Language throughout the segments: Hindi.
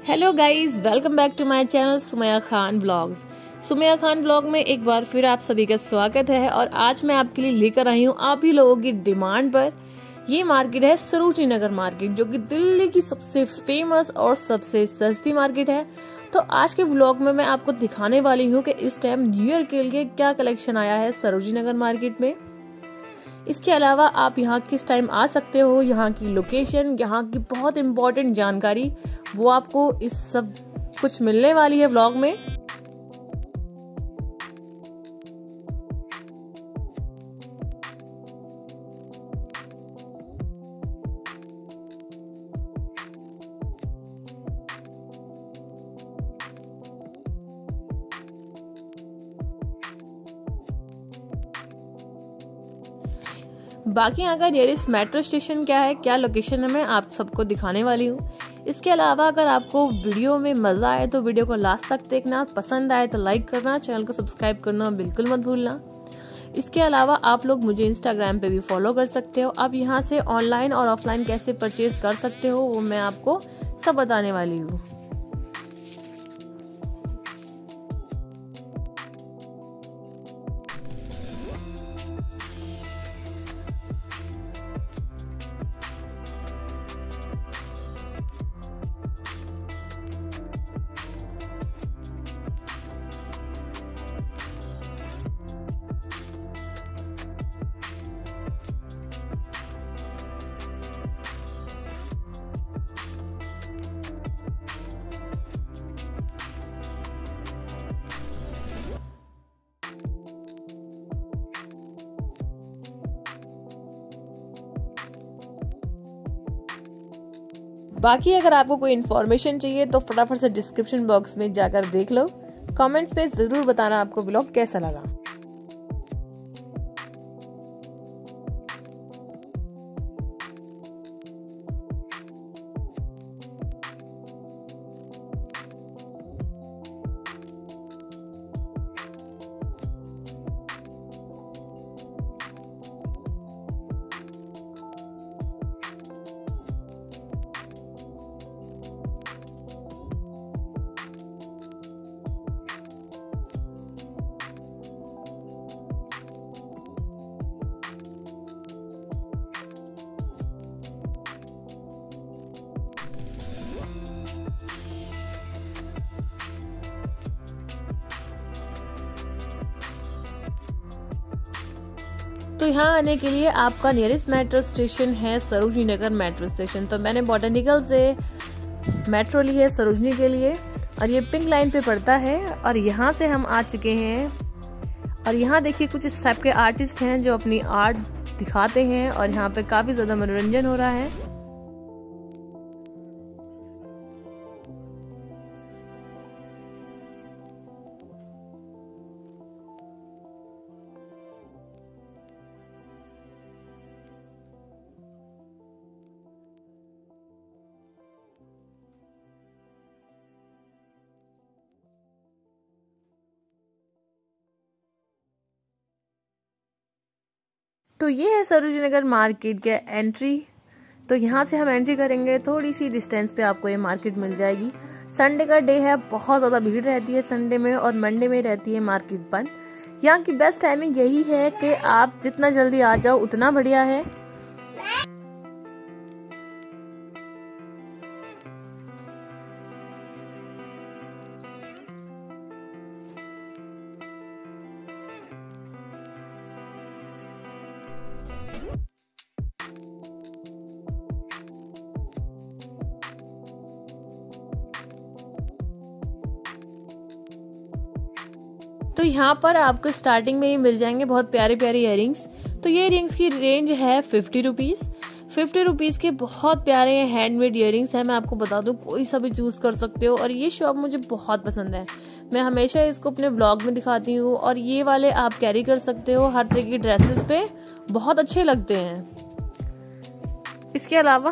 Hello guys, welcome back to my channel Sumaiya Khan blogs. Sumaiya Khan blog में एक बार फिर आप सभी का स्वागत है और आज मैं आपके लिए लेकर आई हूँ आप ही लोगों की डिमांड पर। ये मार्केट है सरोजनी नगर मार्केट, जो कि दिल्ली की सबसे फेमस और सबसे सस्ती मार्केट है। तो आज के व्लॉग में मैं आपको दिखाने वाली हूँ कि इस टाइम न्यू ईयर के लिए क्या कलेक्शन आया है सरोजनी नगर मार्केट में। इसके अलावा आप यहाँ किस टाइम आ सकते हो, यहाँ की लोकेशन, यहाँ की बहुत इम्पोर्टेंट जानकारी, वो आपको इस सब कुछ मिलने वाली है व्लॉग में। बाकी यहाँ का नियरेस्ट मेट्रो स्टेशन क्या है, क्या लोकेशन है, मैं आप सबको दिखाने वाली हूँ। इसके अलावा अगर आपको वीडियो में मजा आए तो वीडियो को लास्ट तक देखना, पसंद आए तो लाइक करना, चैनल को सब्सक्राइब करना बिल्कुल मत भूलना। इसके अलावा आप लोग मुझे इंस्टाग्राम पे भी फॉलो कर सकते हो। आप यहाँ से ऑनलाइन और ऑफलाइन कैसे परचेज कर सकते हो वो मैं आपको सब बताने वाली हूँ। बाकी अगर आपको कोई इन्फॉर्मेशन चाहिए तो फटाफट से डिस्क्रिप्शन बॉक्स में जाकर देख लो। कमेंट्स में जरूर बताना आपको व्लॉग कैसा लगा। तो यहाँ आने के लिए आपका नियरेस्ट मेट्रो स्टेशन है सरोजनी नगर मेट्रो स्टेशन। तो मैंने बॉटनिकल से मेट्रो ली है सरोजनी के लिए और ये पिंक लाइन पे पड़ता है और यहाँ से हम आ चुके हैं। और यहाँ देखिए कुछ इस टाइप के आर्टिस्ट हैं जो अपनी आर्ट दिखाते हैं और यहाँ पे काफी ज्यादा मनोरंजन हो रहा है। तो ये है सरोजनी नगर मार्केट के एंट्री। तो यहाँ से हम एंट्री करेंगे, थोड़ी सी डिस्टेंस पे आपको ये मार्केट मिल जाएगी। संडे का डे है, बहुत ज़्यादा भीड़ रहती है संडे में और मंडे में रहती है मार्केट बंद। यहाँ की बेस्ट टाइमिंग यही है कि आप जितना जल्दी आ जाओ उतना बढ़िया है। तो यहाँ पर आपको स्टार्टिंग में ही मिल जाएंगे बहुत प्यारे प्यारे इयररिंग्स। तो ये इयररिंग्स की रेंज है 50 रुपीज़। 50 रुपीज़ के बहुत प्यारे हैंडमेड इयररिंग्स हैं। मैं आपको बता दूं, कोई सा भी चूज कर सकते हो और ये शॉप मुझे बहुत पसंद है। मैं हमेशा इसको अपने ब्लॉग में दिखाती हूँ और ये वाले आप कैरी कर सकते हो हर तरह की ड्रेसेस पे, बहुत अच्छे लगते हैं। इसके अलावा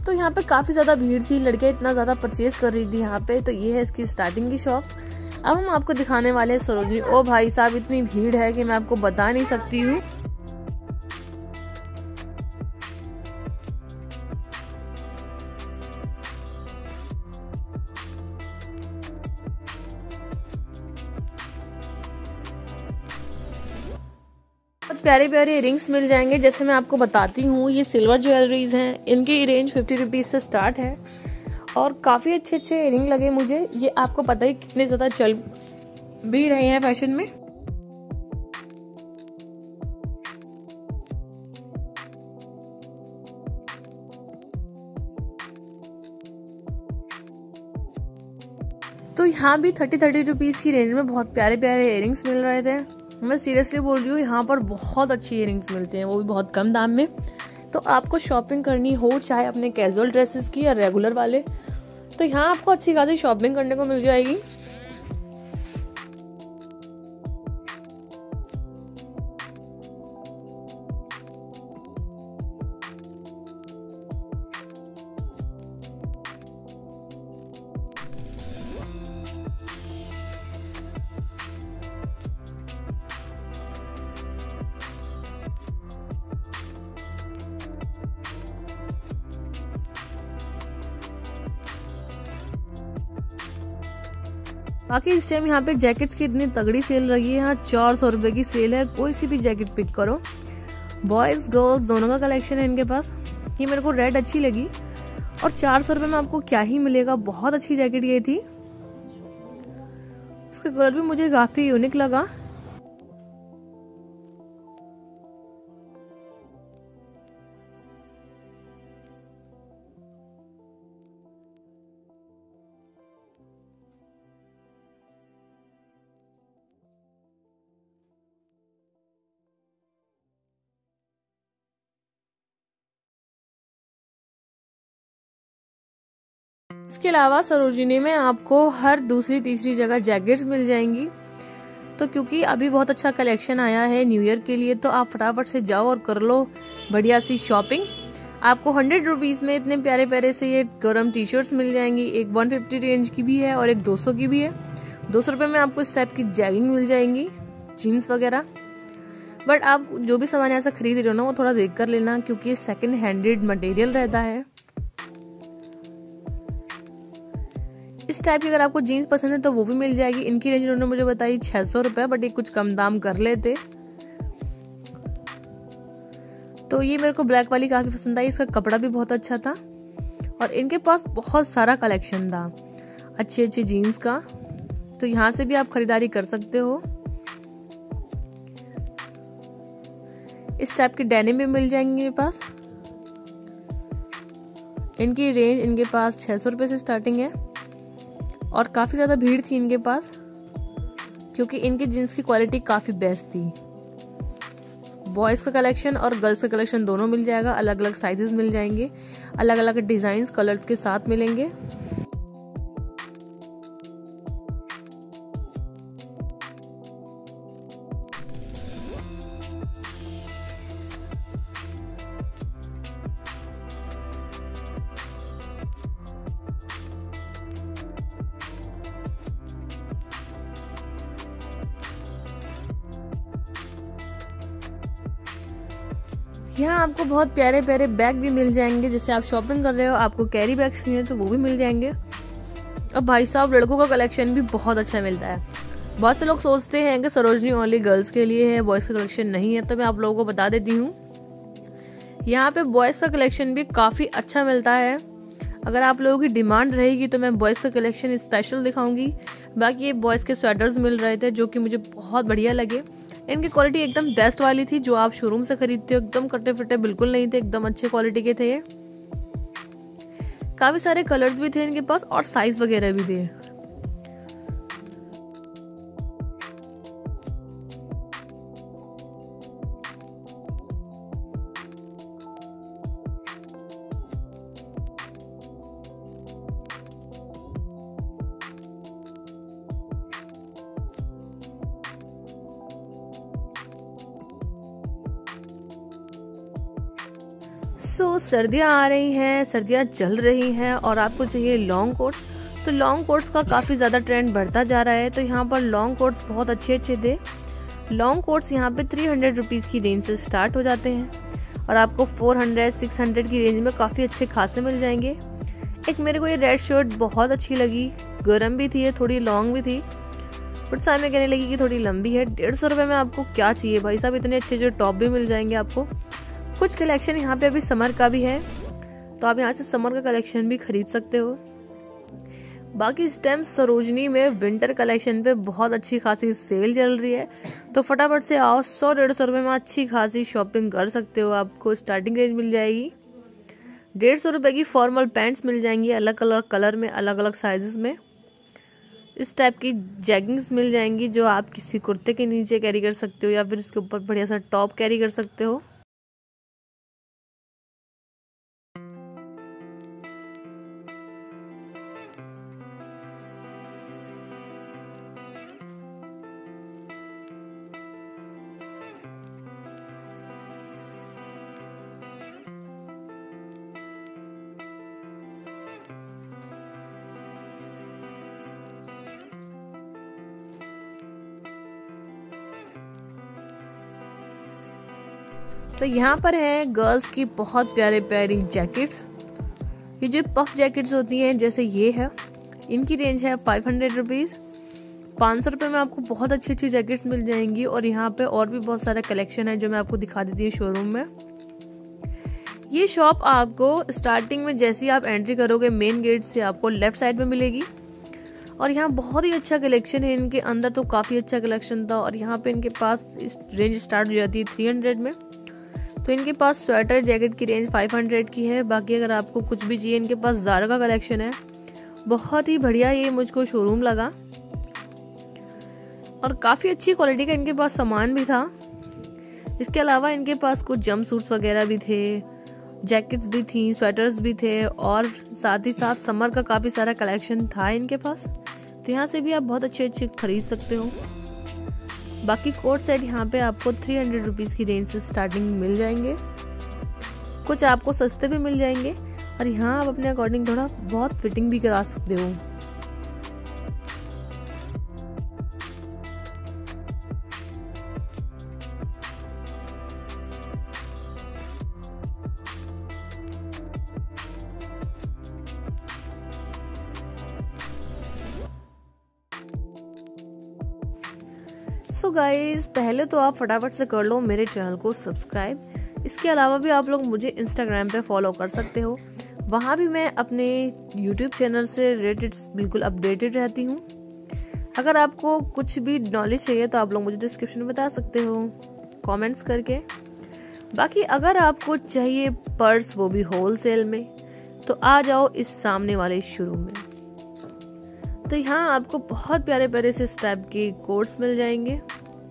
तो यहाँ पे काफ़ी ज़्यादा भीड़ थी, लड़कियाँ इतना ज़्यादा परचेज कर रही थी यहाँ पे। तो ये है इसकी स्टार्टिंग की शॉप। अब हम आपको दिखाने वाले हैं सरोजनी। ओ भाई साहब, इतनी भीड़ है कि मैं आपको बता नहीं सकती हूँ। बहुत प्यारे प्यारे इयरिंग्स मिल जाएंगे। जैसे मैं आपको बताती हूँ, ये सिल्वर ज्वेलरीज हैं, इनकी रेंज 50 रुपीज़ से स्टार्ट है और काफ़ी अच्छे अच्छे इयरिंग लगे मुझे। ये आपको पता ही कितने ज़्यादा चल भी रहे हैं फैशन में। तो यहाँ भी 30 रुपीज़ की रेंज में बहुत प्यारे प्यारे इयरिंग्स मिल रहे थे। मैं सीरियसली बोल रही हूँ, यहाँ पर बहुत अच्छी इयरिंग्स मिलते हैं, वो भी बहुत कम दाम में। तो आपको शॉपिंग करनी हो, चाहे अपने कैजुअल ड्रेसेस की या रेगुलर वाले, तो यहाँ आपको अच्छी खासी शॉपिंग करने को मिल जाएगी। बाकी इस टाइम यहाँ पे जैकेट्स की इतनी तगड़ी सेल लगी है। यहाँ 400 रुपए की सेल है, कोई सी भी जैकेट पिक करो। बॉयज गर्ल्स दोनों का कलेक्शन है इनके पास। ये मेरे को रेड अच्छी लगी और 400 रुपए में आपको क्या ही मिलेगा। बहुत अच्छी जैकेट ये थी, उसका कलर भी मुझे काफी यूनिक लगा। इसके अलावा सरोजिनी में आपको हर दूसरी तीसरी जगह जैकेट्स मिल जाएंगी। तो क्योंकि अभी बहुत अच्छा कलेक्शन आया है न्यू ईयर के लिए, तो आप फटाफट से जाओ और कर लो बढ़िया सी शॉपिंग। आपको 100 रुपीज में इतने प्यारे प्यारे से ये गरम टी शर्ट्स मिल जाएंगी। एक 150 रेंज की भी है और एक 200 की भी है। 200 रुपए में आपको इस टाइप की जैगिंग मिल जाएंगी, जीन्स वगैरह। बट आप जो भी सामान यहाँ से खरीद रहे हो ना, वो थोड़ा देख कर लेना, क्योंकि सेकंड हैंडेड मटेरियल रहता है। इस टाइप की अगर आपको जीन्स पसंद है तो वो भी मिल जाएगी। इनकी रेंज उन्होंने मुझे बताई 600 रुपए, बट ये कुछ कम दाम कर लेते। तो ये मेरे को ब्लैक वाली काफी पसंद आई, इसका कपड़ा भी बहुत अच्छा था और इनके पास बहुत सारा कलेक्शन था अच्छे अच्छे जीन्स का। तो यहाँ से भी आप खरीदारी कर सकते हो। इस टाइप के डेनिम भी मिल जाएंगे मेरे पास। इनकी रेंज इनके पास 600 रुपए से स्टार्टिंग है और काफी ज्यादा भीड़ थी इनके पास, क्योंकि इनकी जीन्स की क्वालिटी काफी बेस्ट थी। बॉयज का कलेक्शन और गर्ल्स का कलेक्शन दोनों मिल जाएगा। अलग अलग साइजेस मिल जाएंगे, अलग अलग डिजाइन कलर्स के साथ मिलेंगे। यहाँ आपको बहुत प्यारे प्यारे बैग भी मिल जाएंगे। जैसे आप शॉपिंग कर रहे हो, आपको कैरी बैग्स चाहिए तो वो भी मिल जाएंगे। अब भाई साहब, लड़कों का कलेक्शन भी बहुत अच्छा मिलता है। बहुत से लोग सोचते हैं कि सरोजनी ओनली गर्ल्स के लिए है, बॉयज का कलेक्शन नहीं है। तो मैं आप लोगों को बता देती हूँ, यहाँ पे बॉयज का कलेक्शन भी काफी अच्छा मिलता है। अगर आप लोगों की डिमांड रहेगी तो मैं बॉयज का कलेक्शन स्पेशल दिखाऊंगी। बाकी ये बॉयज के स्वेटर्स मिल रहे थे जो कि मुझे बहुत बढ़िया लगे। इनकी क्वालिटी एकदम बेस्ट वाली थी, जो आप शोरूम से खरीदते हो। एकदम कटे फटे बिल्कुल नहीं थे, एकदम अच्छे क्वालिटी के थे ये। काफी सारे कलर्स भी थे इनके पास और साइज वगैरह भी थे। सर्दियाँ आ रही हैं, सर्दियाँ चल रही हैं और आपको चाहिए लॉन्ग कोट, तो लॉन्ग कोट्स का काफ़ी ज़्यादा ट्रेंड बढ़ता जा रहा है। तो यहाँ पर लॉन्ग कोट्स बहुत अच्छे थे। लॉन्ग कोट्स यहाँ पे 300 रुपीज़ की रेंज से स्टार्ट हो जाते हैं और आपको 400-600 की रेंज में काफ़ी अच्छे खासे मिल जाएंगे। एक मेरे को ये रेड शर्ट बहुत अच्छी लगी, गर्म भी थी, थोड़ी लॉन्ग भी थी, बट सामने कहने लगी कि थोड़ी लंबी है। 150 रुपये में आपको क्या चाहिए भाई साहब, इतने अच्छे जो टॉप भी मिल जाएंगे आपको। कुछ कलेक्शन यहाँ पे अभी समर का भी है, तो आप यहाँ से समर का कलेक्शन भी खरीद सकते हो। बाकी इस टाइम सरोजनी में विंटर कलेक्शन पे बहुत अच्छी खासी सेल चल रही है, तो फटाफट से आओ। 100-150 रुपये में अच्छी खासी शॉपिंग कर सकते हो। आपको स्टार्टिंग रेंज मिल जाएगी 150 रुपये की। फॉर्मल पैंट्स मिल जाएंगी अलग अलग कलर में, अलग अलग साइजेस में। इस टाइप की जैगिंग्स मिल जाएंगी जो आप किसी कुर्ते के नीचे कैरी कर सकते हो या फिर इसके ऊपर बढ़िया सा टॉप कैरी कर सकते हो। तो यहाँ पर है गर्ल्स की बहुत प्यारे प्यारी जैकेट्स। ये जो पफ जैकेट्स होती हैं जैसे ये है, इनकी रेंज है 500 रुपीज़। 500 रुपये में आपको बहुत अच्छी अच्छी जैकेट्स मिल जाएंगी। और यहाँ पे और भी बहुत सारा कलेक्शन है जो मैं आपको दिखा देती हूँ शोरूम में। ये शॉप आपको स्टार्टिंग में जैसे ही आप एंट्री करोगे मेन गेट से आपको लेफ्ट साइड में मिलेगी। और यहाँ बहुत ही अच्छा कलेक्शन है। इनके अंदर तो काफ़ी अच्छा कलेक्शन था। और यहाँ पे इनके पास रेंज स्टार्ट हो जाती है 300 में। तो इनके पास स्वेटर जैकेट की रेंज 500 की है। बाकी अगर आपको कुछ भी चाहिए, इनके पास ज़ारा का कलेक्शन है, बहुत ही बढ़िया ये मुझको शोरूम लगा। और काफ़ी अच्छी क्वालिटी का इनके पास सामान भी था। इसके अलावा इनके पास कुछ जंप सूट्स वगैरह भी थे, जैकेट्स भी थी, स्वेटर्स भी थे और साथ ही साथ समर का काफ़ी सारा कलेक्शन था इनके पास। तो यहाँ से भी आप बहुत अच्छे अच्छे खरीद सकते हो। बाकी कोट सेट यहाँ पे आपको 300 रुपीज़ की रेंज से स्टार्टिंग मिल जाएंगे। कुछ आपको सस्ते भी मिल जाएंगे और यहाँ आप अपने अकॉर्डिंग थोड़ा बहुत फिटिंग भी करा सकते हो। सो गाइज, पहले तो आप फटाफट से कर लो मेरे चैनल को सब्सक्राइब। इसके अलावा भी आप लोग मुझे इंस्टाग्राम पे फॉलो कर सकते हो। वहाँ भी मैं अपने यूट्यूब चैनल से रिलेटेड बिल्कुल अपडेटेड रहती हूँ। अगर आपको कुछ भी नॉलेज चाहिए तो आप लोग मुझे डिस्क्रिप्शन में बता सकते हो कमेंट्स करके। बाकी अगर आपको चाहिए पर्स, वो भी होलसेल में, तो आ जाओ इस सामने वाले शोरूम में। तो यहाँ आपको बहुत प्यारे प्यारे से इस टाइप के कोट्स मिल जाएंगे।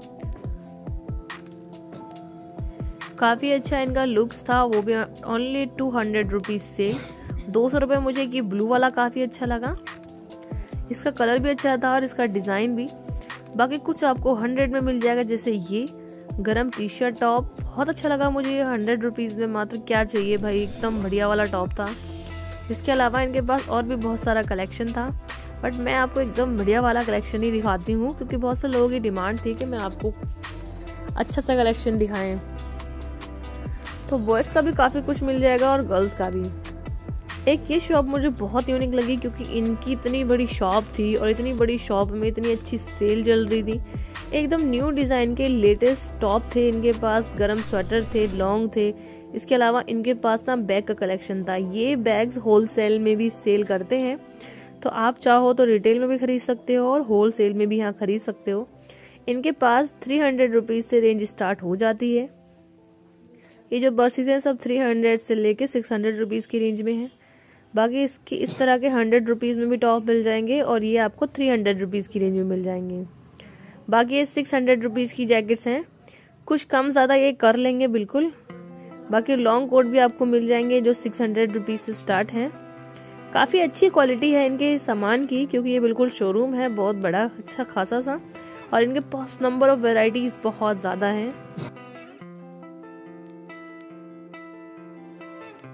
काफ़ी अच्छा इनका लुक्स था, वो भी ओनली 200 रुपीज़ से। 200 रुपये मुझे ये ब्लू वाला काफ़ी अच्छा लगा। इसका कलर भी अच्छा था और इसका डिज़ाइन भी। बाकी कुछ आपको 100 में मिल जाएगा, जैसे ये गरम टी शर्ट टॉप बहुत अच्छा लगा मुझे। 100 रुपीज़ में मात्र क्या चाहिए भाई, एकदम बढ़िया वाला टॉप था। इसके अलावा इनके पास और भी बहुत सारा कलेक्शन था, बट मैं आपको एकदम बढ़िया वाला कलेक्शन ही दिखाती हूँ क्योंकि बहुत से लोगों की डिमांड थी कि मैं आपको अच्छा सा कलेक्शन दिखाएं। तो बॉयज़ का भी काफ़ी कुछ मिल जाएगा और गर्ल्स का भी। एक ये शॉप मुझे बहुत यूनिक लगी क्योंकि इनकी इतनी बड़ी शॉप थी और इतनी बड़ी शॉप में इतनी अच्छी सेल चल रही थी। एकदम न्यू डिज़ाइन के लेटेस्ट टॉप थे इनके पास, गरम स्वेटर थे, लॉन्ग थे। इसके अलावा इनके पास ना बैग का कलेक्शन था। ये बैग्स होलसेल में भी सेल करते हैं, तो आप चाहो तो रिटेल में भी खरीद सकते हो और होलसेल में भी यहाँ खरीद सकते हो। इनके पास 300 रुपीज़ से रेंज स्टार्ट हो जाती है। ये जो बर्सेस हैं सब 300 से लेके 600 रुपीज़ की रेंज में है। बाकी इसकी इस तरह के 100 रुपीज़ में भी टॉप मिल जाएंगे और ये आपको 300 रुपीज़ की रेंज में मिल जाएंगे। बाकी ये 600 रुपीज़ की जैकेट्स हैं, कुछ कम ज़्यादा ये कर लेंगे बिल्कुल। बाकी लॉन्ग कोट भी आपको मिल जाएंगे जो 600 रुपीज़ से स्टार्ट हैं। काफ़ी अच्छी क्वालिटी है इनके सामान की क्योंकि ये बिल्कुल शोरूम है बहुत बड़ा अच्छा खासा सा, और इनके पास नंबर ऑफ वेराइटीज़ बहुत ज़्यादा हैं।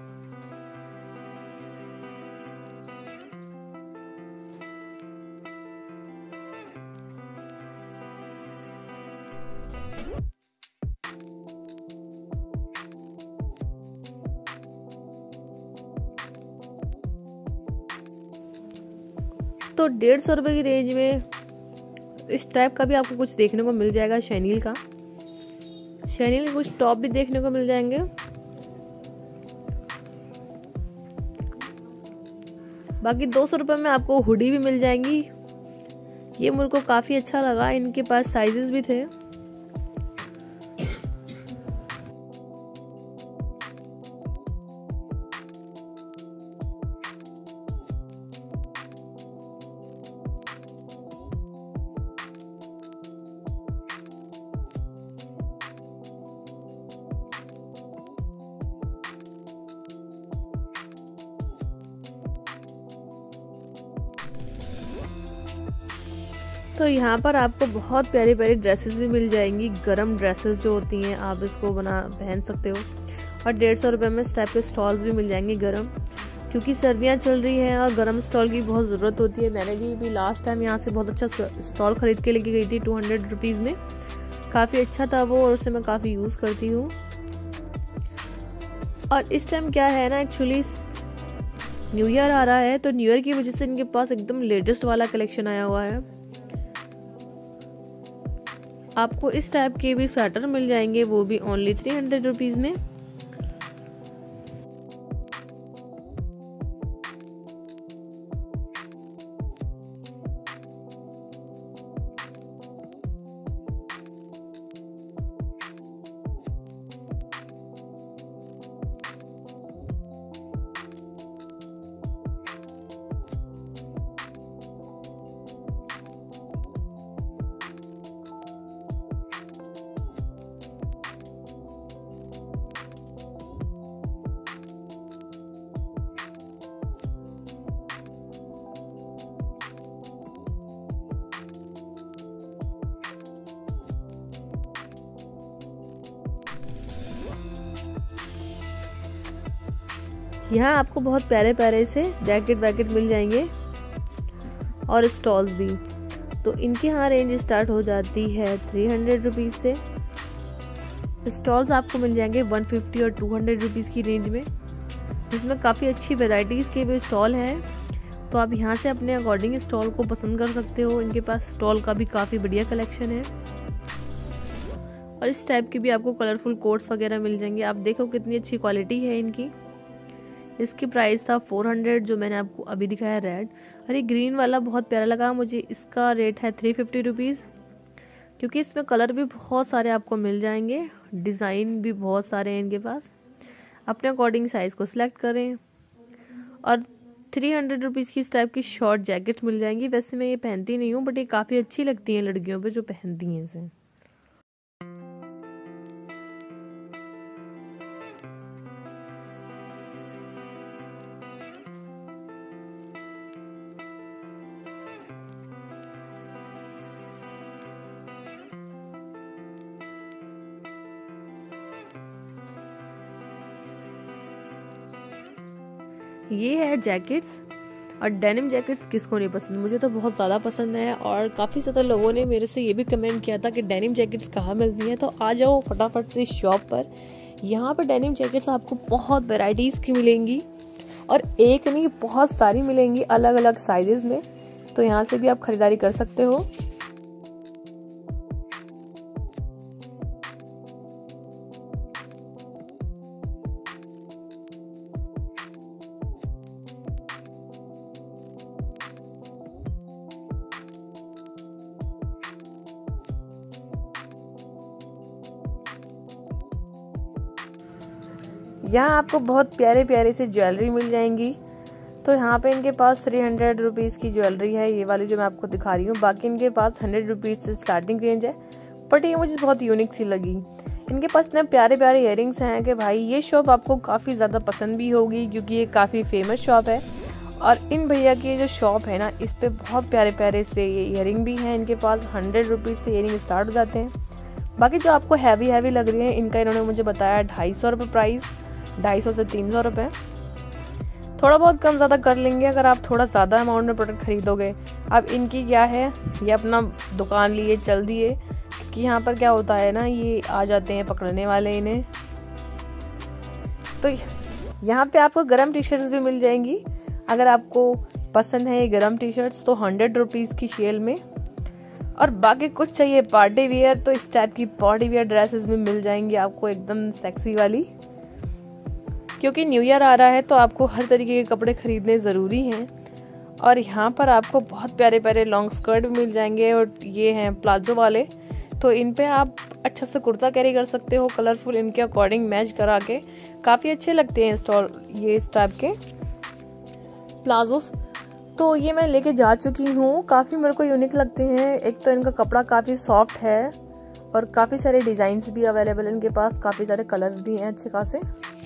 तो 150 रुपये की रेंज में इस टाइप का भी आपको कुछ देखने को मिल जाएगा। शैनील का, शैनील के कुछ टॉप भी देखने को मिल जाएंगे। बाकी 200 रुपये में आपको हुडी भी मिल जाएंगी। ये मुझे को काफी अच्छा लगा, इनके पास साइजेस भी थे। तो यहाँ पर आपको बहुत प्यारी प्यारी ड्रेसेस भी मिल जाएंगी। गरम ड्रेसेस जो होती हैं आप इसको पहन सकते हो। और 150 रुपये में इस टाइप के स्टॉल्स भी मिल जाएंगे गरम, क्योंकि सर्दियाँ चल रही हैं और गरम स्टॉल की बहुत ज़रूरत होती है। मैंने भी लास्ट टाइम यहाँ से बहुत अच्छा स्टॉल खरीद के लेके गई थी 200 रुपीज़ में। काफ़ी अच्छा था वो और उसे मैं काफ़ी यूज़ करती हूँ। और इस टाइम क्या है ना, एक्चुअली न्यू ईयर आ रहा है, तो न्यू ईयर की वजह से इनके पास एकदम लेटेस्ट वाला कलेक्शन आया हुआ है। आपको इस टाइप के भी स्वेटर मिल जाएंगे, वो भी ओनली 300 रुपीज़ में। यहाँ आपको बहुत प्यारे प्यारे से जैकेट वैकेट मिल जाएंगे और स्टॉल्स भी। तो इनके यहाँ रेंज स्टार्ट हो जाती है 300 रुपीज़ से। स्टॉल्स आपको मिल जाएंगे 150 और 200 रुपीज़ की रेंज में, जिसमें काफ़ी अच्छी वेराइटीज़ के भी स्टॉल हैं। तो आप यहाँ से अपने अकॉर्डिंग स्टॉल को पसंद कर सकते हो। इनके पास स्टॉल का भी काफ़ी बढ़िया कलेक्शन है। और इस टाइप की भी आपको कलरफुल कोट्स वगैरह मिल जाएंगे। आप देखो कितनी अच्छी क्वालिटी है इनकी। इसकी प्राइस था 400, जो मैंने आपको अभी दिखाया रेड। और ये ग्रीन वाला बहुत प्यारा लगा मुझे, इसका रेट है 350 रुपीज़, क्योंकि इसमें कलर भी बहुत सारे आपको मिल जाएंगे, डिज़ाइन भी बहुत सारे हैं इनके पास। अपने अकॉर्डिंग साइज़ को सिलेक्ट करें। और 300 रुपीज़ की इस टाइप की शॉर्ट जैकेट मिल जाएंगी। वैसे मैं ये पहनती नहीं हूँ, बट ये काफ़ी अच्छी लगती हैं लड़कियों पे जो पहनती हैं इसे। ये है जैकेट्स। और डेनिम जैकेट्स किसको नहीं पसंद, मुझे तो बहुत ज़्यादा पसंद है। और काफ़ी ज़्यादा लोगों ने मेरे से ये भी कमेंट किया था कि डेनिम जैकेट्स कहाँ मिलती हैं। तो आ जाओ फटाफट से शॉप पर। यहाँ पर डेनिम जैकेट्स आपको बहुत वैराइटीज़ की मिलेंगी, और एक नहीं बहुत सारी मिलेंगी अलग अलग साइजेस में। तो यहाँ से भी आप खरीदारी कर सकते हो। यहाँ आपको बहुत प्यारे प्यारे से ज्वेलरी मिल जाएंगी। तो यहाँ पे इनके पास 300 रुपीज़ की ज्वेलरी है, ये वाली जो मैं आपको दिखा रही हूँ। बाकी इनके पास 100 रुपीज़ से स्टार्टिंग रेंज है, बट ये मुझे बहुत यूनिक सी लगी। इनके पास इतने प्यारे प्यारे इयररिंग्स हैं कि भाई ये शॉप आपको काफ़ी ज़्यादा पसंद भी होगी, क्योंकि ये काफ़ी फेमस शॉप है। और इन भैया की जो शॉप है ना, इस पर बहुत प्यारे प्यारे से ये इयररिंग भी हैं। इनके पास 100 रुपीज़ से इयररिंग स्टार्ट हो जाते हैं। बाकी जो आपको हैवी लग रही है, इनका इन्होंने मुझे बताया 250 रुपये प्राइस, 250 से 300 रुपये। थोड़ा बहुत कम ज़्यादा कर लेंगे अगर आप थोड़ा ज़्यादा अमाउंट में प्रोडक्ट खरीदोगे। अब इनकी क्या है, ये अपना दुकान लिए चल दिए, कि यहाँ पर क्या होता है ना, ये आ जाते हैं पकड़ने वाले इन्हें। तो यहाँ पे आपको गरम टी शर्ट्स भी मिल जाएंगी। अगर आपको पसंद है ये गरम टी शर्ट्स तो 100 रुपीज़ की शेल में। और बाकी कुछ चाहिए पार्टी वियर तो इस टाइप की पार्टी वियर ड्रेसेस भी मिल जाएंगी आपको, एकदम सेक्सी वाली। क्योंकि न्यू ईयर आ रहा है तो आपको हर तरीके के कपड़े खरीदने ज़रूरी हैं। और यहाँ पर आपको बहुत प्यारे प्यारे लॉन्ग स्कर्ट भी मिल जाएंगे, और ये हैं प्लाजो वाले। तो इन पे आप अच्छा से कुर्ता कैरी कर सकते हो, कलरफुल इनके अकॉर्डिंग मैच करा के। काफ़ी अच्छे लगते हैं ये इस टाइप के प्लाजोस। तो ये मैं लेके जा चुकी हूँ, काफ़ी मेरे को यूनिक लगते हैं। एक तो इनका कपड़ा काफ़ी सॉफ्ट है और काफ़ी सारे डिज़ाइंस भी अवेलेबल इनके पास, काफ़ी सारे कलर्स भी हैं अच्छे खासे।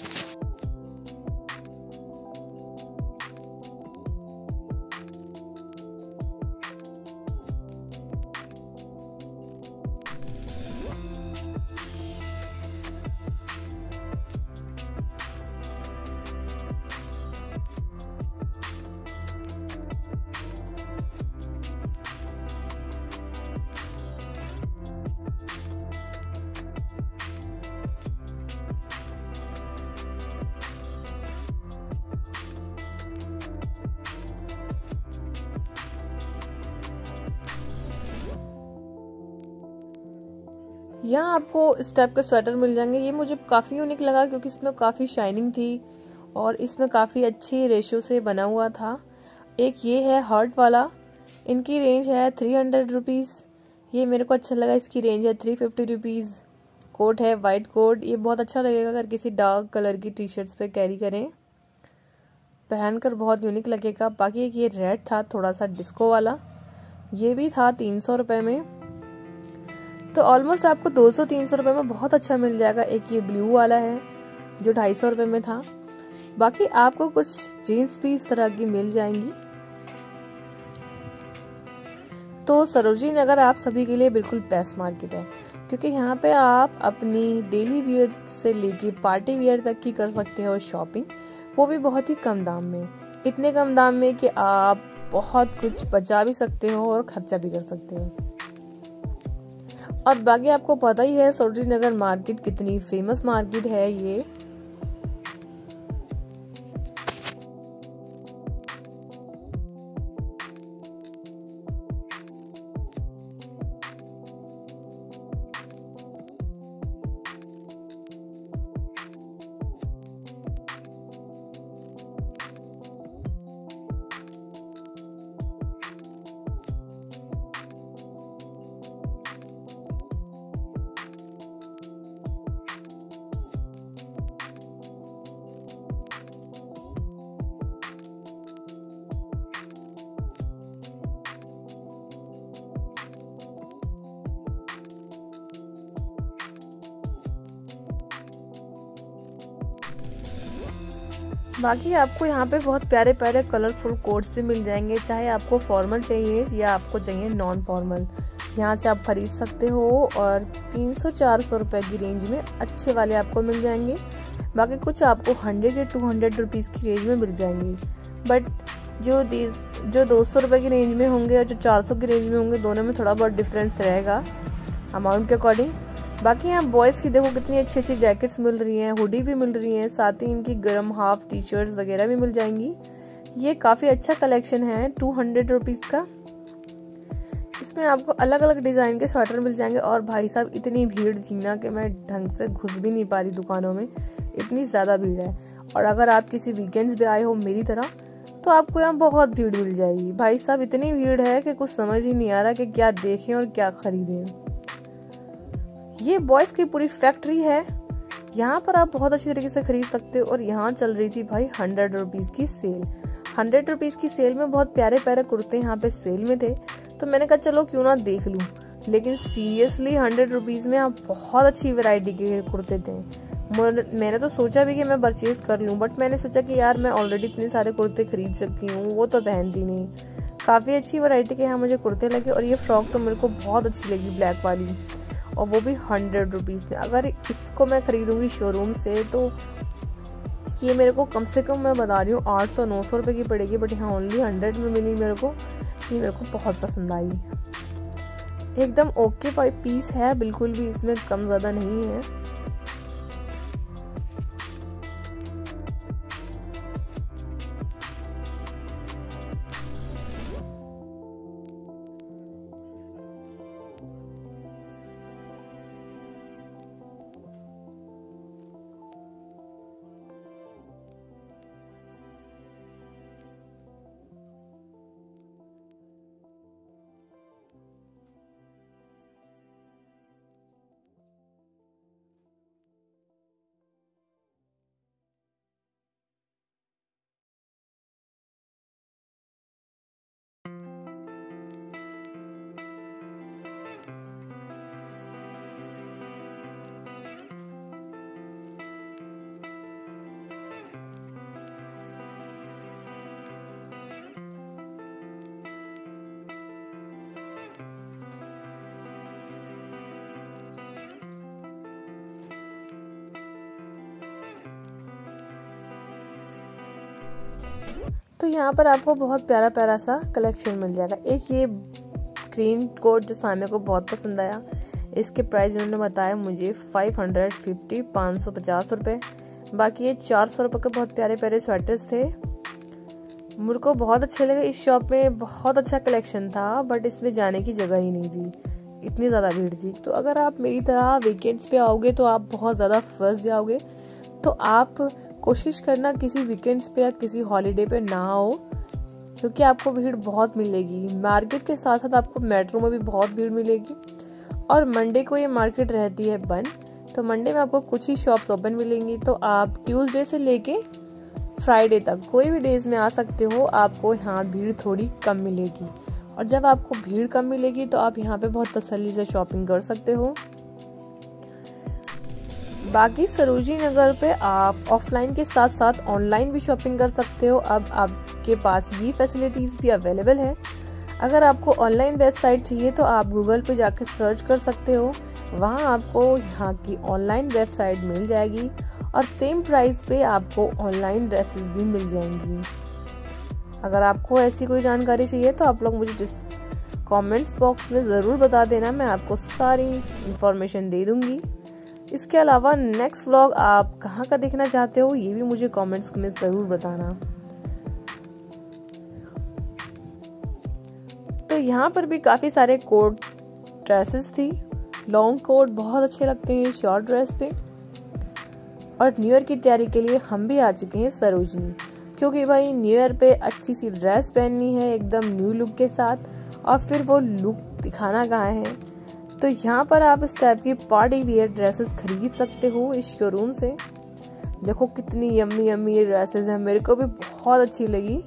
यहाँ आपको इस टाइप के स्वेटर मिल जाएंगे। ये मुझे काफ़ी यूनिक लगा क्योंकि इसमें काफ़ी शाइनिंग थी और इसमें काफ़ी अच्छी रेशो से बना हुआ था। एक ये है हार्ट वाला, इनकी रेंज है 300 रुपीज़। ये मेरे को अच्छा लगा, इसकी रेंज है 350 रुपीज़। कोट है वाइट कोट, ये बहुत अच्छा लगेगा अगर किसी डार्क कलर की टी शर्ट्स पे कैरी करें, पहनकर बहुत यूनिक लगेगा। बाकी एक ये रेड था थोड़ा सा डिस्को वाला, ये भी था 300 रुपये में। तो ऑलमोस्ट आपको 200-300 रुपये में बहुत अच्छा मिल जाएगा। एक ये ब्लू वाला है जो 250 रुपये में था। बाकी आपको कुछ जीन्स भी इस तरह की मिल जाएंगी। तो सरोजिनी नगर आप सभी के लिए बिल्कुल बेस्ट मार्केट है, क्योंकि यहाँ पे आप अपनी डेली वियर से लेके पार्टी वियर तक की कर सकते हो शॉपिंग, वो भी बहुत ही कम दाम में। इतने कम दाम में कि आप बहुत कुछ बचा भी सकते हो और खर्चा भी कर सकते हो। और बाकी आपको पता ही है सरोजिनी नगर मार्केट कितनी फेमस मार्केट है ये। बाकी आपको यहाँ पे बहुत प्यारे प्यारे कलरफुल कोट्स भी मिल जाएंगे, चाहे आपको फॉर्मल चाहिए या आपको चाहिए नॉन फॉर्मल। यहाँ से आप खरीद सकते हो और 300-400 रुपये की रेंज में अच्छे वाले आपको मिल जाएंगे। बाकी कुछ आपको 100 या 200 रुपीज़ की रेंज में मिल जाएंगी। बट जो 200 रुपये की रेंज में होंगे और जो 400 की रेंज में होंगे, दोनों में थोड़ा बहुत डिफरेंस रहेगा अमाउंट के अकॉर्डिंग। बाकी यहाँ बॉयज़ की देखो कितनी अच्छी अच्छी जैकेट्स मिल रही हैं, हुडी भी मिल रही हैं, साथ ही इनकी गर्म हाफ टी शर्ट्स वगैरह भी मिल जाएंगी। ये काफ़ी अच्छा कलेक्शन है 200 रुपीज़ का। इसमें आपको अलग अलग डिज़ाइन के स्वेटर मिल जाएंगे। और भाई साहब इतनी भीड़ थी ना कि मैं ढंग से घुस भी नहीं पा रही दुकानों में, इतनी ज़्यादा भीड़ है। और अगर आप किसी वीकेंड्स पे आए हो मेरी तरह तो आपको यहाँ बहुत भीड़ मिल जाएगी। भाई साहब इतनी भीड़ है कि कुछ समझ ही नहीं आ रहा कि क्या देखें और क्या खरीदें। ये बॉयज़ की पूरी फैक्ट्री है, यहाँ पर आप बहुत अच्छी तरीके से खरीद सकते हो। और यहाँ चल रही थी भाई 100 रुपीज़ की सेल। 100 रुपीज़ की सेल में बहुत प्यारे प्यारे कुर्ते यहाँ पे सेल में थे, तो मैंने कहा चलो क्यों ना देख लूँ। लेकिन सीरियसली 100 रुपीज़ में आप बहुत अच्छी वैरायटी के कुर्ते थे। मैंने तो सोचा भी कि मैं परचेज़ कर लूँ, बट मैंने सोचा कि यार मैं ऑलरेडी इतने सारे कुर्ते खरीद चुकी हूँ, वो तो पहनती नहीं। काफ़ी अच्छी वैरायटी के यहाँ मुझे कुर्ते लगे। और ये फ्रॉक तो मेरे को बहुत अच्छी लगी ब्लैक वाली, और वो भी 100 रुपीज़ में। अगर इसको मैं खरीदूंगी शोरूम से तो ये मेरे को कम से कम मैं बता रही हूँ 800-900 रुपये की पड़ेगी, बट यहाँ ओनली 100 में मिली मेरे को। ये मेरे को बहुत पसंद आई। एकदम ओके पीस है, बिल्कुल भी इसमें कम ज़्यादा नहीं है। तो यहाँ पर आपको बहुत प्यारा प्यारा सा कलेक्शन मिल जाएगा। एक ये ग्रीन कोट जो सामने को बहुत पसंद आया, इसके प्राइस उन्होंने बताया मुझे 550 रुपये। बाकी ये 400 रुपये के बहुत प्यारे प्यारे स्वेटर्स थे, मुझे को बहुत अच्छे लगे। इस शॉप में बहुत अच्छा कलेक्शन था, बट इसमें जाने की जगह ही नहीं थी, इतनी ज़्यादा भीड़ थी। तो अगर आप मेरी तरह वीकेंड्स पे आओगे तो आप बहुत ज़्यादा फंस जाओगे। तो आप कोशिश करना किसी वीकेंड्स पे या किसी हॉलीडे पे ना आओ, क्योंकि आपको भीड़ बहुत मिलेगी। मार्केट के साथ साथ आपको मेट्रो में भी बहुत भीड़ मिलेगी। और मंडे को ये मार्केट रहती है बंद, तो मंडे में आपको कुछ ही शॉप्स ओपन मिलेंगी। तो आप ट्यूसडे से लेके फ्राइडे तक कोई भी डेज में आ सकते हो, आपको यहाँ भीड़ थोड़ी कम मिलेगी। और जब आपको भीड़ कम मिलेगी तो आप यहाँ पे बहुत तसल्ली से शॉपिंग कर सकते हो। बाकी सरोजनी नगर पे आप ऑफलाइन के साथ साथ ऑनलाइन भी शॉपिंग कर सकते हो। अब आपके पास ये फैसिलिटीज़ भी अवेलेबल है। अगर आपको ऑनलाइन वेबसाइट चाहिए तो आप गूगल पे जाकर सर्च कर सकते हो, वहाँ आपको यहाँ की ऑनलाइन वेबसाइट मिल जाएगी और सेम प्राइस पे आपको ऑनलाइन ड्रेसेस भी मिल जाएंगी। अगर आपको ऐसी कोई जानकारी चाहिए तो आप लोग मुझे कमेंट्स बॉक्स में ज़रूर बता देना, मैं आपको सारी इंफॉर्मेशन दे दूँगी। इसके अलावा नेक्स्ट व्लॉग आप कहाँ का देखना चाहते हो ये भी मुझे कमेंट्स में ज़रूर बताना। तो यहाँ पर भी काफ़ी सारे कोट ड्रेसेस थी। लॉन्ग कोट बहुत अच्छे लगते हैं शॉर्ट ड्रेस पे। और न्यू ईयर की तैयारी के लिए हम भी आ चुके हैं सरोजनी, क्योंकि भाई न्यू ईयर पे अच्छी सी ड्रेस पहननी है एकदम न्यू लुक के साथ, और फिर वो लुक दिखाना कहाँ है। तो यहाँ पर आप इस टाइप की पार्टी वियर ड्रेसेस खरीद सकते हो इस शोरूम से। देखो कितनी यम्मी यम्मी ये ड्रेसेस हैं, मेरे को भी बहुत अच्छी लगी।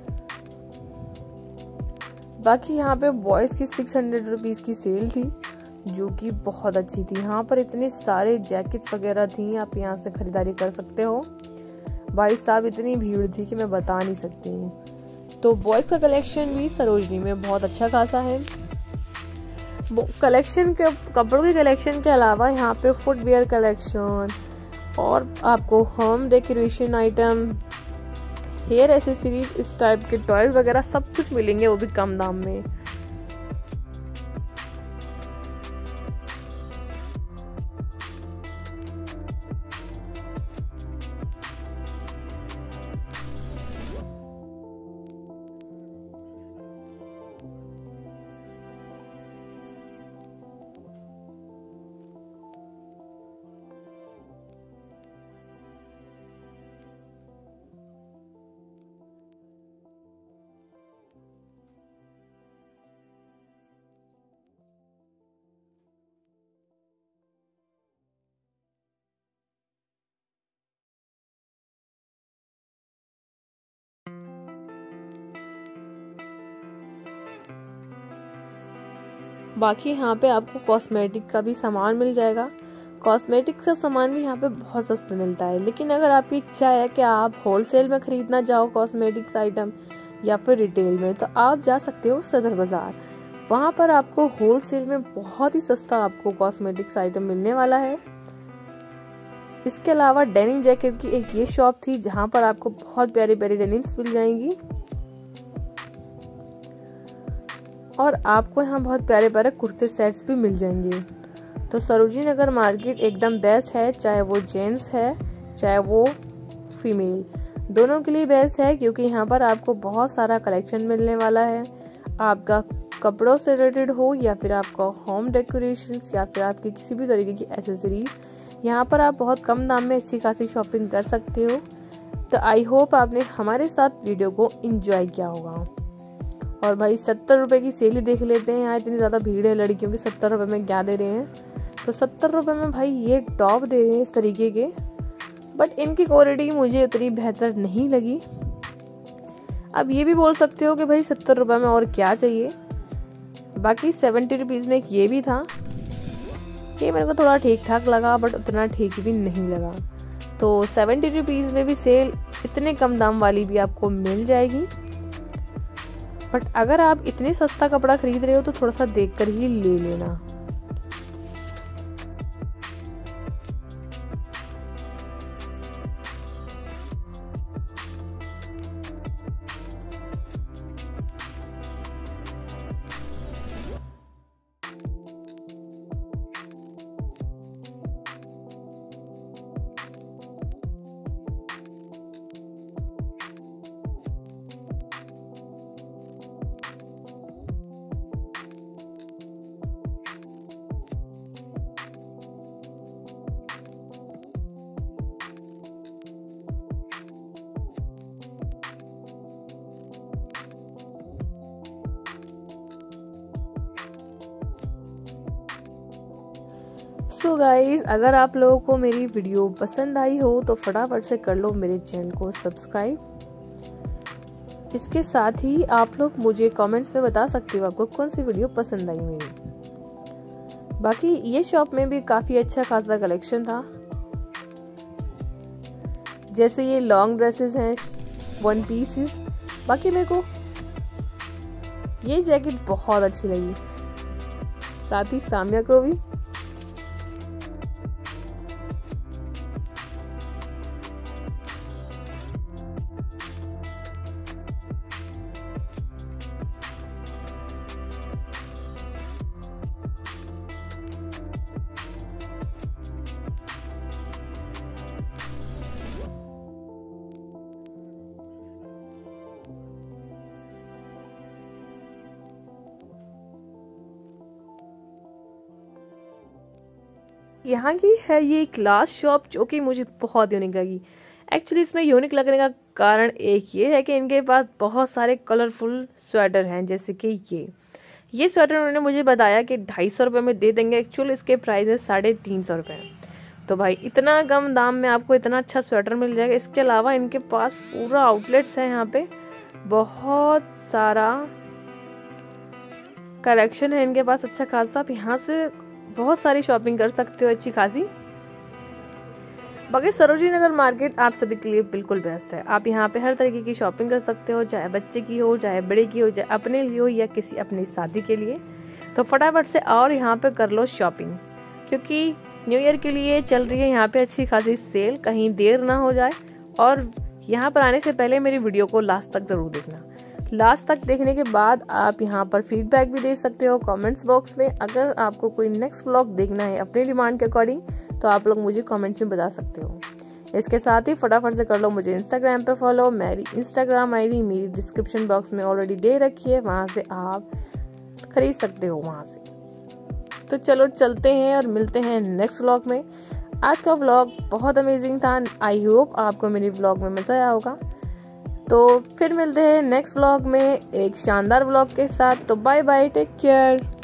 बाकी यहाँ पे बॉयज़ की 600 रुपीज़ की सेल थी, जो कि बहुत अच्छी थी। यहाँ पर इतने सारे जैकेट्स वगैरह थी, आप यहाँ से खरीदारी कर सकते हो। भाई साहब इतनी भीड़ थी कि मैं बता नहीं सकती हूँ। तो बॉयज़ का कलेक्शन भी सरोजनी में बहुत अच्छा खासा है। कलेक्शन के कपड़ों के कलेक्शन के अलावा यहाँ पे फुटवेयर कलेक्शन और आपको home decoration item, hair accessories, इस टाइप के टॉयज वगैरह सब कुछ मिलेंगे, वो भी कम दाम में। बाकी यहाँ पे आपको कॉस्मेटिक का भी सामान मिल जाएगा। कॉस्मेटिक का सामान भी यहाँ पे बहुत सस्ता मिलता है। लेकिन अगर आपकी इच्छा है कि आप होलसेल में खरीदना चाहो कॉस्मेटिक्स आइटम या फिर रिटेल में, तो आप जा सकते हो सदर बाजार। वहाँ पर आपको होलसेल में बहुत ही सस्ता आपको कॉस्मेटिक्स आइटम मिलने वाला है। इसके अलावा डेनिम जैकेट की एक ये शॉप थी जहाँ पर आपको बहुत प्यारी प्यारी डेनिम्स मिल जाएंगी। और आपको यहाँ बहुत प्यारे प्यारे कुर्ते सेट्स भी मिल जाएंगे। तो सरोजिनी नगर मार्केट एकदम बेस्ट है, चाहे वो जेंट्स है चाहे वो फीमेल, दोनों के लिए बेस्ट है, क्योंकि यहाँ पर आपको बहुत सारा कलेक्शन मिलने वाला है। आपका कपड़ों से रिलेटेड हो या फिर आपका होम डेकोरेशन या फिर आपकी किसी भी तरीके की एसेसरीज, यहाँ पर आप बहुत कम दाम में अच्छी खासी शॉपिंग कर सकते हो। तो आई होप आपने हमारे साथ वीडियो को एंजॉय किया होगा। और भाई 70 रुपये की सेल ही देख लेते हैं, यहाँ इतनी ज़्यादा भीड़ है लड़कियों की, 70 रुपये में क्या दे रहे हैं। तो 70 रुपये में भाई ये टॉप दे रहे हैं इस तरीके के, बट इनकी क्वालिटी मुझे उतनी बेहतर नहीं लगी। अब ये भी बोल सकते हो कि भाई 70 रुपये में और क्या चाहिए। बाकी 70 रुपीज़ में एक ये भी था, ये मेरे को थोड़ा ठीक ठाक लगा, बट उतना ठीक भी नहीं लगा। तो 70 रुपीज़ में भी सेल इतने कम दाम वाली भी आपको मिल जाएगी। बट अगर आप इतने सस्ता कपड़ा खरीद रहे हो तो थोड़ा सा देख कर ही ले लेना। सो गाइज, अगर आप लोगों को मेरी वीडियो पसंद आई हो तो फटाफट से कर लो मेरे चैनल को सब्सक्राइब। इसके साथ ही आप लोग मुझे कमेंट्स में बता सकते हो आपको कौन सी वीडियो पसंद आई मेरी। बाकी ये शॉप में भी काफ़ी अच्छा खासा कलेक्शन था, जैसे ये लॉन्ग ड्रेसेस हैं, 1 पीसेस। बाकी मेरे को ये जैकेट बहुत अच्छी लगी, साथ ही सामिया को भी। यहाँ की है ये क्लास शॉप, जो कि मुझे बहुत यूनिक लगी। एक्चुअली इसमें यूनिक लगने का कारण एक ये है कि इनके पास बहुत सारे कलरफुल स्वेटर हैं, जैसे कि ये स्वेटर उन्होंने मुझे बताया कि 250 रुपये में दे देंगे। एक्चुअली इसके प्राइस है 350 रुपये। तो भाई इतना कम दाम में आपको इतना अच्छा स्वेटर मिल जाएगा। इसके अलावा इनके पास पूरा आउटलेट्स है, यहाँ पे बहुत सारा कलेक्शन है इनके पास अच्छा खासा। आप यहाँ से बहुत सारी शॉपिंग कर सकते हो अच्छी खासी। बाकी सरोजिनी नगर मार्केट आप सभी के लिए बिल्कुल बेस्ट है। आप यहाँ पे हर तरीके की शॉपिंग कर सकते हो, चाहे बच्चे की हो, चाहे बड़े की हो, चाहे अपने लिए हो या किसी अपनी शादी के लिए। तो फटाफट से और यहाँ पे कर लो शॉपिंग, क्योंकि न्यू ईयर के लिए चल रही है यहाँ पे अच्छी खासी सेल, कहीं देर ना हो जाए। और यहाँ पर आने से पहले मेरी वीडियो को लास्ट तक जरूर देखना। लास्ट तक देखने के बाद आप यहाँ पर फीडबैक भी दे सकते हो कमेंट्स बॉक्स में। अगर आपको कोई नेक्स्ट व्लॉग देखना है अपनी डिमांड के अकॉर्डिंग, तो आप लोग मुझे कमेंट्स में बता सकते हो। इसके साथ ही फटाफट से कर लो मुझे इंस्टाग्राम पे फॉलो। मेरी इंस्टाग्राम आईडी मेरी डिस्क्रिप्शन बॉक्स में ऑलरेडी दे रखी है, वहाँ से आप खरीद सकते हो वहाँ से। तो चलो चलते हैं और मिलते हैं नेक्स्ट व्लॉग में। आज का व्लॉग बहुत अमेजिंग था। आई होप आपको मेरी व्लॉग में मजा आया होगा। तो फिर मिलते हैं नेक्स्ट व्लॉग में एक शानदार व्लॉग के साथ। तो बाय बाय, टेक केयर।